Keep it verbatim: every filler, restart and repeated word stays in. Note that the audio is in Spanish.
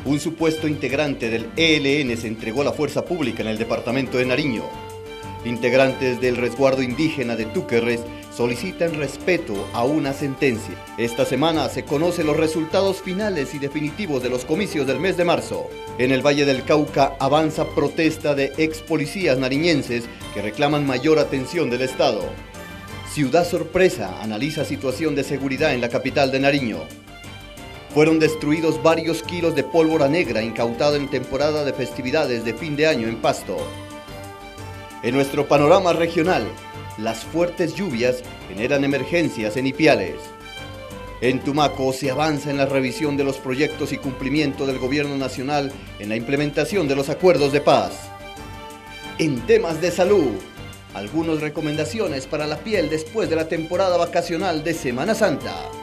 Un supuesto integrante del E L N se entregó a la fuerza pública en el departamento de Nariño. Integrantes del resguardo indígena de Túquerres solicitan respeto a una sentencia. Esta semana se conocen los resultados finales y definitivos de los comicios del mes de marzo. En el Valle del Cauca avanza protesta de ex policías nariñenses que reclaman mayor atención del Estado. Ciudad Sorpresa analiza situación de seguridad en la capital de Nariño. Fueron destruidos varios kilos de pólvora negra incautada en temporada de festividades de fin de año en Pasto. En nuestro panorama regional, las fuertes lluvias generan emergencias en Ipiales. En Tumaco se avanza en la revisión de los proyectos y cumplimiento del gobierno nacional en la implementación de los acuerdos de paz. En temas de salud, algunas recomendaciones para la piel después de la temporada vacacional de Semana Santa.